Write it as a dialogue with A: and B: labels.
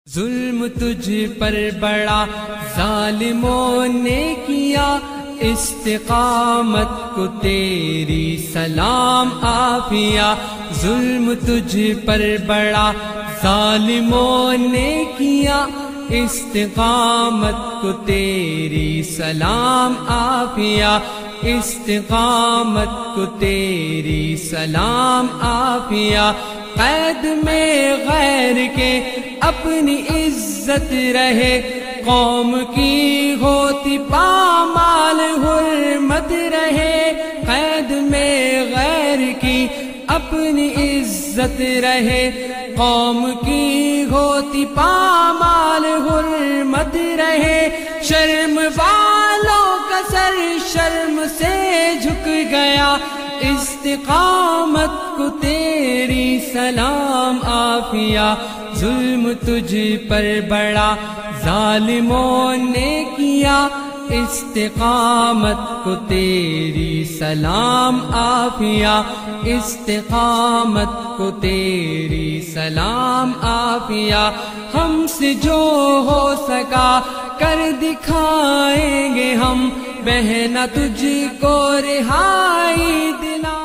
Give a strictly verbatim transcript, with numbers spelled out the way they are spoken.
A: ظلم تجھ پر بڑا ظالموں نے کیا، استقامت کو تیری سلام عافیہ۔ ظلم تجھ پر بڑا ظالموں نے کیا، استقامت کو تیری سلام عافیہ۔ استقامت کو تیری سلام عافیہ۔ قید میں غیر کے اپنی عزت رہے، قوم کی ہوتی پامال حرمت رہے۔ قید میں غیر کی اپنی عزت رہے، قوم کی ہوتی پامال حرمت رہے۔ شرم والوں کا سر شرم سے جھک گیا، استقامت کو تیری سلام عافیہ۔ ظلم تجھ پر بڑا ظالموں نے کیا، استقامت کو تیری سلام عافیہ۔ استقامت کو تیری سلام عافیہ۔ ہم سے جو ہو سکا کر دکھائیں گے ہم، بہنا تجھ کو رہائی دلا